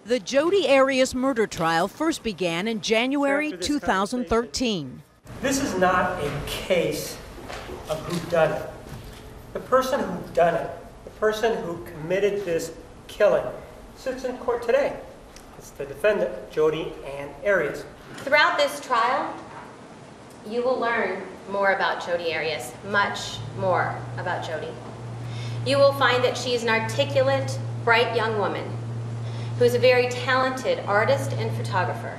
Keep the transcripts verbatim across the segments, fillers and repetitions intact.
The Jodi Arias murder trial first began in January two thousand thirteen. This is not a case of who done it. The person who done it, the person who committed this killing, sits in court today. It's the defendant, Jodi Ann Arias. Throughout this trial, you will learn more about Jodi Arias, much more about Jodi. You will find that she is an articulate, bright young woman who is a very talented artist and photographer.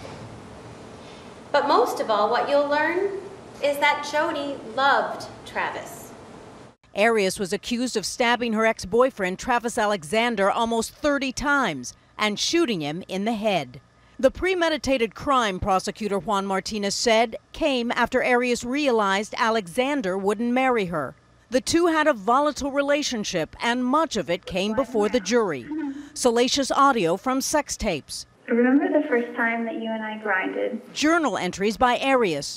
But most of all, what you'll learn is that Jodi loved Travis. Arias was accused of stabbing her ex-boyfriend, Travis Alexander, almost thirty times and shooting him in the head. The premeditated crime, prosecutor Juan Martinez said, came after Arias realized Alexander wouldn't marry her. The two had a volatile relationship, and much of it came before the jury. Salacious audio from sex tapes. Remember the first time that you and I grinded? Journal entries by Arias.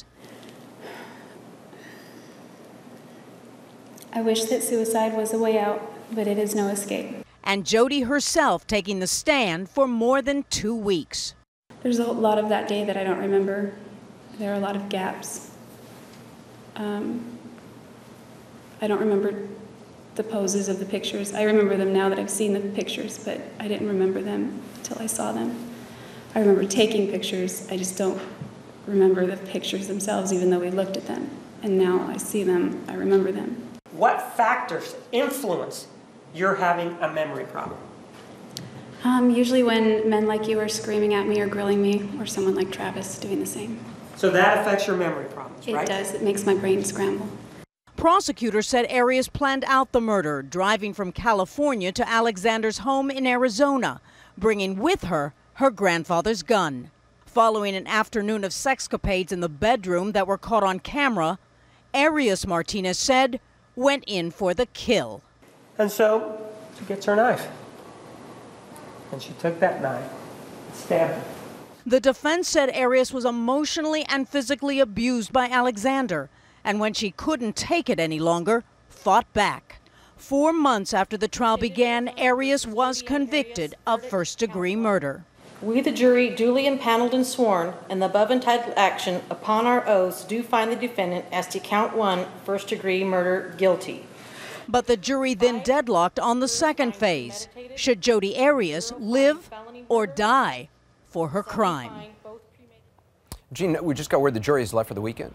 I wish that suicide was a way out, but it is no escape. And Jodi herself taking the stand for more than two weeks. There's a lot of that day that I don't remember. There are a lot of gaps. Um, I don't remember the poses of the pictures. I remember them now that I've seen the pictures, but I didn't remember them until I saw them. I remember taking pictures. I just don't remember the pictures themselves, even though we looked at them. And now I see them, I remember them. What factors influence your having a memory problem? Um, usually when men like you are screaming at me or grilling me, or someone like Travis doing the same. So that affects your memory problems, right? It does. It makes my brain scramble. Prosecutors said Arias planned out the murder, driving from California to Alexander's home in Arizona, bringing with her her grandfather's gun. Following an afternoon of sexcapades in the bedroom that were caught on camera, Arias, Martinez said, went in for the kill. And so she gets her knife. And she took that knife and stabbed him. The defense said Arias was emotionally and physically abused by Alexander, and when she couldn't take it any longer, fought back. Four months after the trial began, Arias was convicted of first-degree murder. We, the jury, duly impaneled and sworn, in the above entitled action, upon our oaths, do find the defendant as to count one, first-degree murder, guilty. But the jury then deadlocked on the second phase. Should Jodi Arias live or die for her crime? Gene, we just got word the jury is left for the weekend.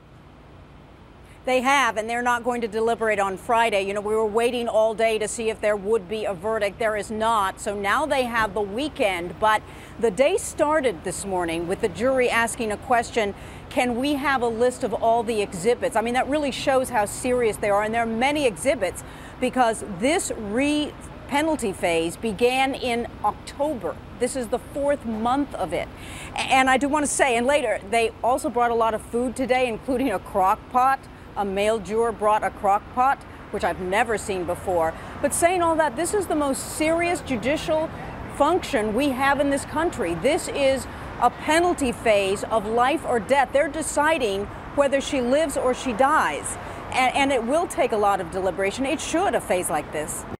They have, and they're not going to deliberate on Friday. You know, we were waiting all day to see if there would be a verdict. There is not. So now they have the weekend. But the day started this morning with the jury asking a question: can we have a list of all the exhibits? I mean, that really shows how serious they are. And there are many exhibits because this re-penalty phase began in October. This is the fourth month of it. And I do want to say, and later, they also brought a lot of food today, including a crock pot. A male juror brought a crock pot, which I've never seen before. But saying all that, this is the most serious judicial function we have in this country. This is a penalty phase of life or death. They're deciding whether she lives or she dies. And, and it will take a lot of deliberation. It should, a phase like this.